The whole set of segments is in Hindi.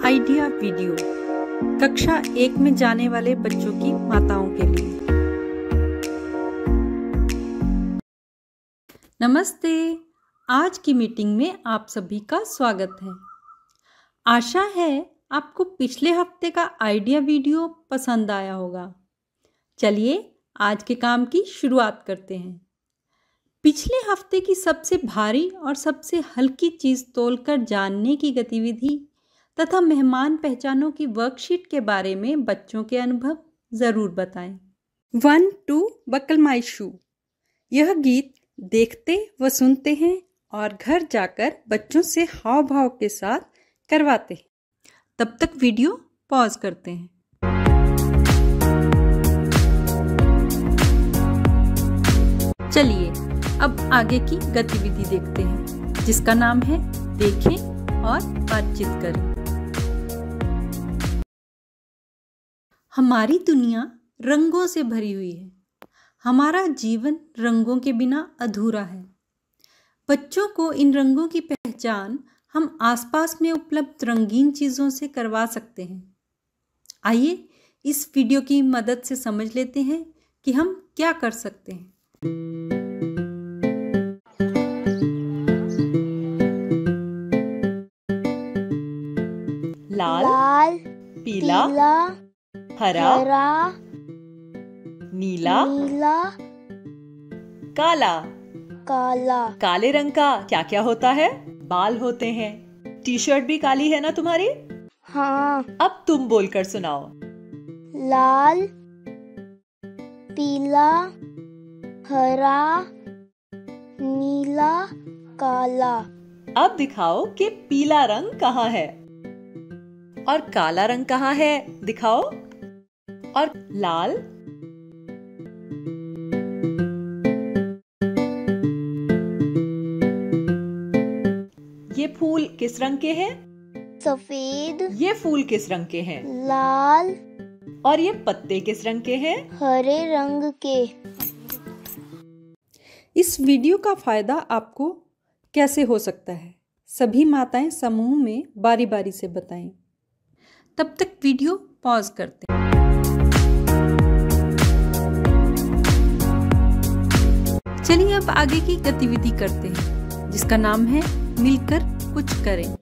आइडिया वीडियो कक्षा 1 में जाने वाले बच्चों की माताओं के लिए। नमस्ते, आज की मीटिंग में आप सभी का स्वागत है। आशा है आपको पिछले हफ्ते का आइडिया वीडियो पसंद आया होगा। चलिए आज के काम की शुरुआत करते हैं। पिछले हफ्ते की सबसे भारी और सबसे हल्की चीज़ तोलकर जानने की गतिविधि तथा मेहमान पहचानों की वर्कशीट के बारे में बच्चों के अनुभव ज़रूर बताएं। 1 2 बकल माई शू। यह गीत देखते व सुनते हैं और घर जाकर बच्चों से हाव भाव के साथ करवाते हैं। तब तक वीडियो पॉज करते हैं। चलिए अब आगे की गतिविधि देखते हैं, जिसका नाम है देखें और बातचीत करें। हमारी दुनिया रंगों से भरी हुई है। हमारा जीवन रंगों के बिना अधूरा है। बच्चों को इन रंगों की पहचान हम आसपास में उपलब्ध रंगीन चीज़ों से करवा सकते हैं। आइए इस वीडियो की मदद से समझ लेते हैं कि हम क्या कर सकते हैं। लाल, पीला, हरा, नीला, काला। काले रंग का क्या क्या होता है? बाल होते हैं। टी शर्ट भी काली है ना तुम्हारी? हाँ। अब तुम बोलकर सुनाओ। लाल, पीला, हरा, नीला, काला। अब दिखाओ कि पीला रंग कहाँ है और काला रंग कहाँ है, दिखाओ। और लाल, ये फूल किस रंग के हैं? सफेद। ये फूल किस रंग के हैं? लाल। और ये पत्ते किस रंग के हैं? हरे रंग के। इस वीडियो का फायदा आपको कैसे हो सकता है, सभी माताएं समूह में बारी बारी से बताएं। तब तक वीडियो पॉज करते हैं। चलिए अब आगे की गतिविधि करते हैं, जिसका नाम है मिलकर कुछ करें।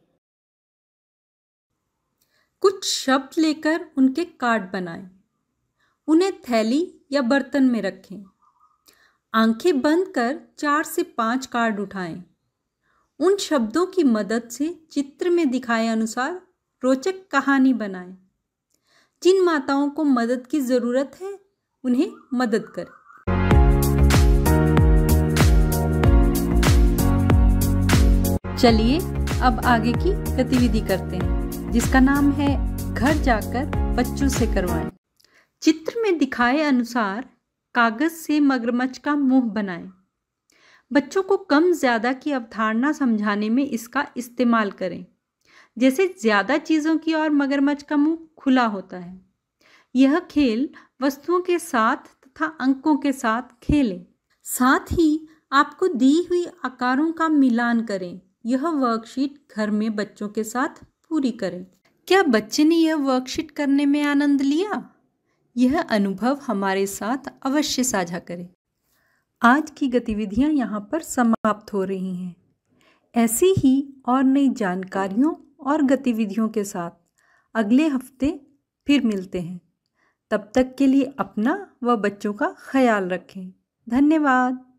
कुछ शब्द लेकर उनके कार्ड बनाएं। उन्हें थैली या बर्तन में रखें। आंखें बंद कर 4 से 5 कार्ड उठाएं। उन शब्दों की मदद से चित्र में दिखाए अनुसार रोचक कहानी बनाएं। जिन माताओं को मदद की ज़रूरत है उन्हें मदद करें। चलिए अब आगे की गतिविधि करते हैं, जिसका नाम है घर जाकर बच्चों से करवाएं। चित्र में दिखाए अनुसार कागज से मगरमच्छ का मुंह बनाएं। बच्चों को कम ज़्यादा की अवधारणा समझाने में इसका इस्तेमाल करें। जैसे ज़्यादा चीज़ों की और मगरमच्छ का मुंह खुला होता है। यह खेल वस्तुओं के साथ तथा अंकों के साथ खेलें। साथ ही आपको दी हुई आकारों का मिलान करें। यह वर्कशीट घर में बच्चों के साथ पूरी करें। क्या बच्चे ने यह वर्कशीट करने में आनंद लिया? यह अनुभव हमारे साथ अवश्य साझा करें। आज की गतिविधियां यहाँ पर समाप्त हो रही हैं। ऐसी ही और नई जानकारियों और गतिविधियों के साथ अगले हफ्ते फिर मिलते हैं। तब तक के लिए अपना व बच्चों का ख्याल रखें। धन्यवाद।